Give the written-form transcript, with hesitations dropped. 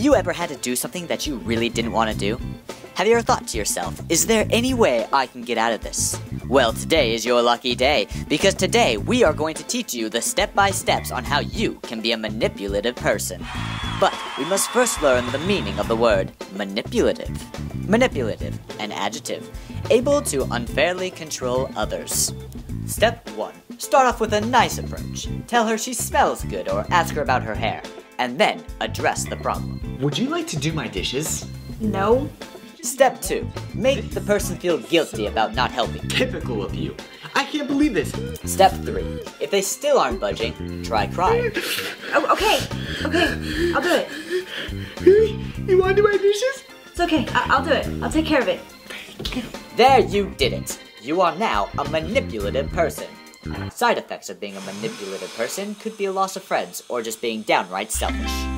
you ever had to do something that you really didn't want to do? Have you ever thought to yourself, is there any way I can get out of this? Well, today is your lucky day, because today we are going to teach you the step-by-steps on how you can be a manipulative person. But we must first learn the meaning of the word manipulative. Manipulative, an adjective, able to unfairly control others. Step 1. Start off with a nice approach. Tell her she smells good or ask her about her hair, and then address the problem. Would you like to do my dishes? No. Step 2. Make the person feel guilty about not helping. Typical of you. I can't believe this. Step 3. If they still aren't budging, try crying. Oh, okay, I'll do it. Really? You want to do my dishes? It's okay, I'll do it. I'll take care of it. There, you did it. You are now a manipulative person. Side effects of being a manipulative person could be a loss of friends or just being downright selfish.